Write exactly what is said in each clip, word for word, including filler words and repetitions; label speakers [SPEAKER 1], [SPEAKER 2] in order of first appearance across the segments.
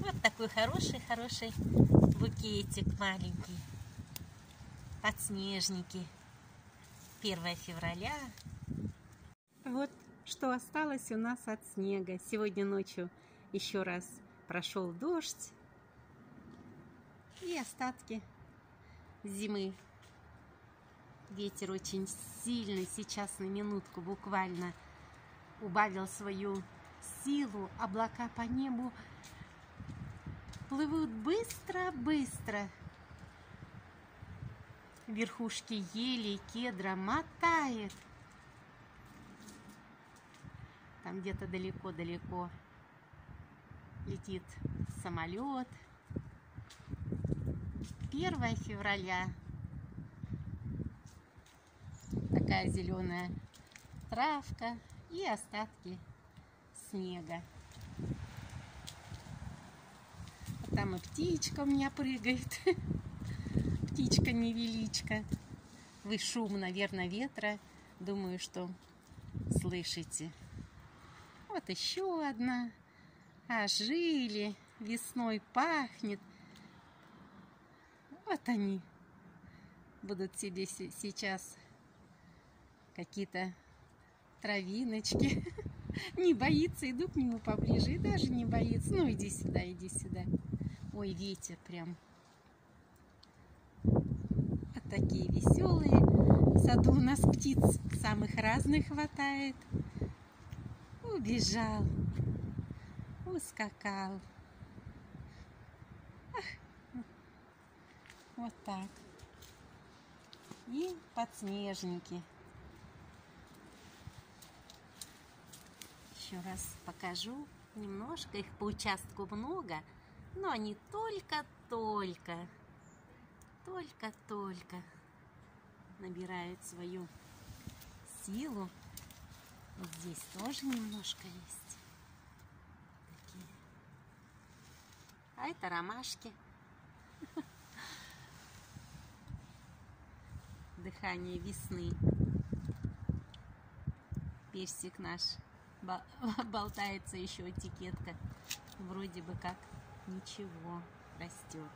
[SPEAKER 1] Вот такой хороший-хороший букетик маленький. Подснежники. первое февраля. Вот что осталось у нас от снега. Сегодня ночью еще раз прошел дождь. И остатки зимы. Ветер очень сильный, сейчас на минутку буквально убавил свою силу. Облака по небу плывут быстро-быстро. Верхушки ели и кедра мотает. Там где-то далеко-далеко летит самолет. первое февраля. Такая зеленая травка и остатки снега. А там и птичка у меня прыгает. Птичка-невеличка. Вы шум, наверное, ветра. Думаю, что слышите. Вот еще одна. Ожили. Весной пахнет. Вот они будут себе сейчас какие-то травиночки. Не боится, иду к нему поближе и даже не боится. Ну, иди сюда, иди сюда. Ой, ветер прям. Вот такие веселые. В саду у нас птиц самых разных хватает. Убежал. Ускакал. Ах. Вот так. И подснежники. Еще раз покажу немножко. Их по участку много, но они только-только, только-только набирают свою силу. Вот здесь тоже немножко есть. Такие. А это ромашки. Дыхание весны. Персик наш. Болтается еще этикетка. Вроде бы как ничего, растет.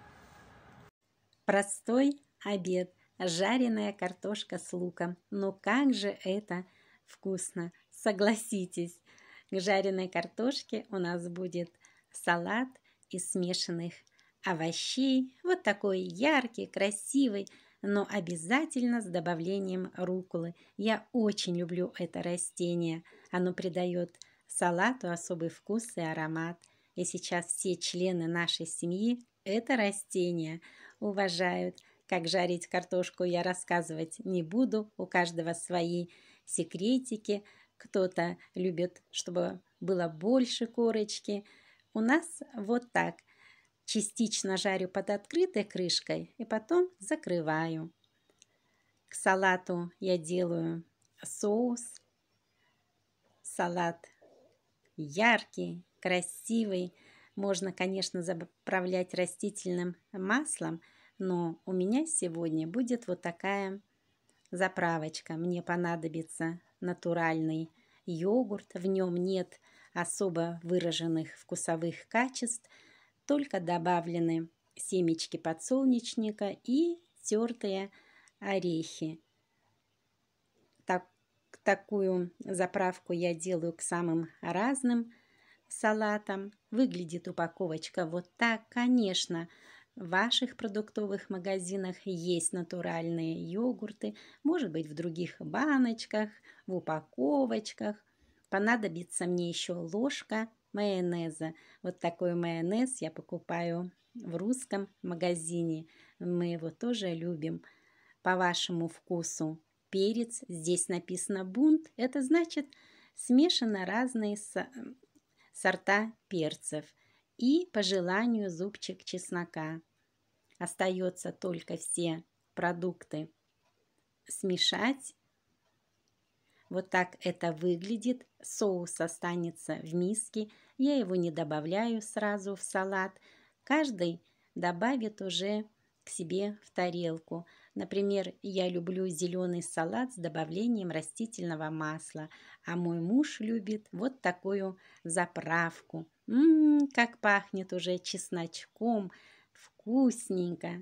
[SPEAKER 1] Простой обед. Жареная картошка с луком. Но как же это вкусно! Согласитесь, к жареной картошке у нас будет салат из смешанных овощей. Вот такой яркий, красивый, но обязательно с добавлением рукколы. Я очень люблю это растение. Оно придает салату особый вкус и аромат. И сейчас все члены нашей семьи это растение уважают. Как жарить картошку я рассказывать не буду. У каждого свои секретики. Кто-то любит, чтобы было больше корочки. У нас вот так. Частично жарю под открытой крышкой и потом закрываю. К салату я делаю соус. Салат яркий, красивый. Можно, конечно, заправлять растительным маслом, но у меня сегодня будет вот такая заправочка. Мне понадобится натуральный йогурт. В нем нет особо выраженных вкусовых качеств. Только добавлены семечки подсолнечника и тертые орехи. Так, такую заправку я делаю к самым разным салатам. Выглядит упаковочка вот так. Конечно, в ваших продуктовых магазинах есть натуральные йогурты. Может быть, в других баночках, в упаковочках. Понадобится мне еще ложка майонеза. Вот такой майонез я покупаю в русском магазине. Мы его тоже любим. По вашему вкусу перец. Здесь написано бунт. Это значит смешано разные сорта перцев. И по желанию зубчик чеснока. Остается только все продукты смешать. Вот так это выглядит. Соус останется в миске. Я его не добавляю сразу в салат. Каждый добавит уже к себе в тарелку. Например, я люблю зеленый салат с добавлением растительного масла. А мой муж любит вот такую заправку. Ммм, как пахнет уже чесночком, вкусненько.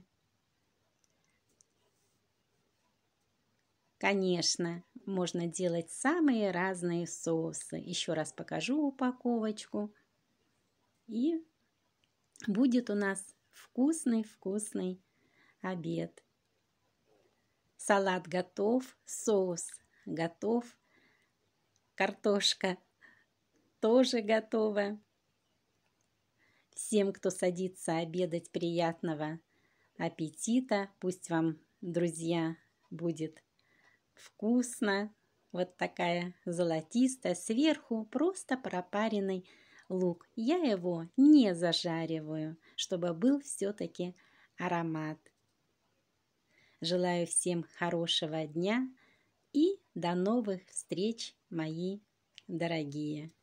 [SPEAKER 1] Конечно, можно делать самые разные соусы. Еще раз покажу упаковочку. И будет у нас вкусный-вкусный обед. Салат готов, соус готов, картошка тоже готова. Всем, кто садится обедать, приятного аппетита. Пусть вам, друзья, будет вкусно. Вот такая золотистая, сверху просто пропаренный лук. Я его не зажариваю, чтобы был все-таки аромат. Желаю всем хорошего дня и до новых встреч, мои дорогие.